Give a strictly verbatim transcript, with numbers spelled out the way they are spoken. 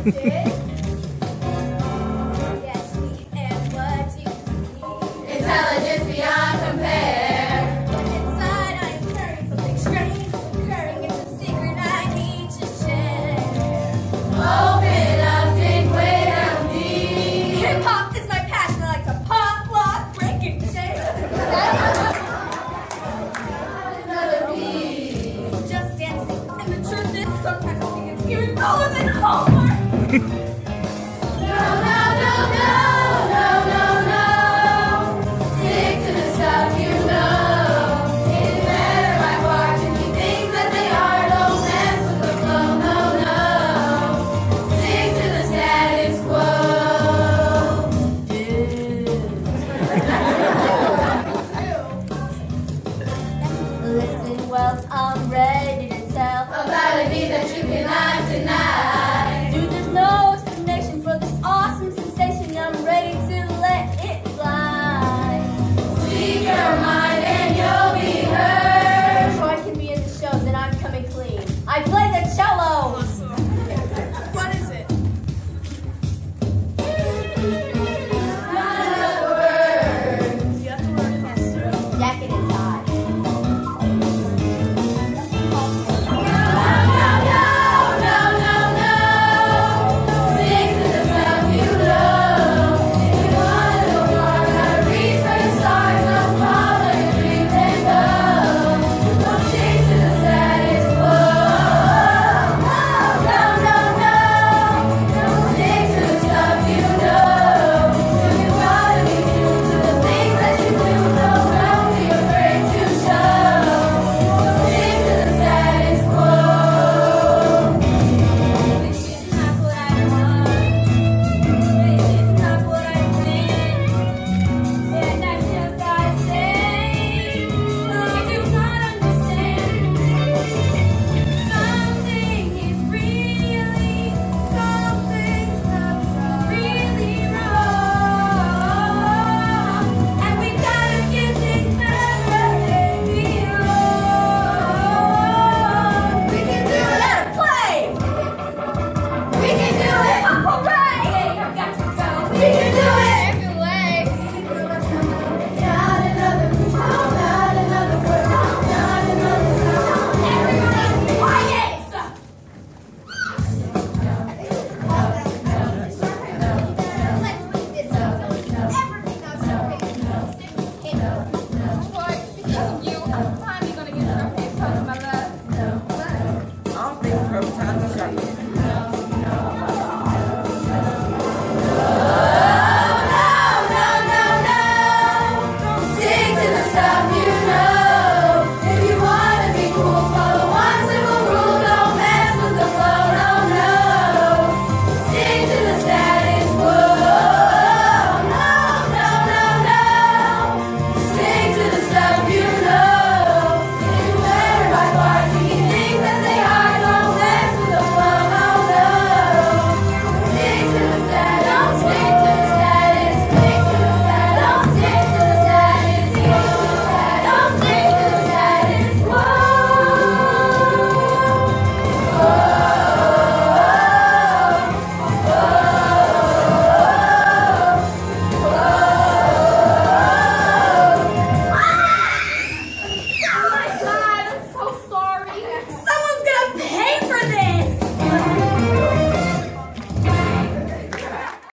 Intelligence beyond compare. But inside I am carrying something strange, carrying it's a secret I need to share. Open up, think way down deep. Hip hop is my passion. I like to pop, lock, break, and shake. Another beat. Just dancing, and the truth is sometimes I think it's even cooler than Homer.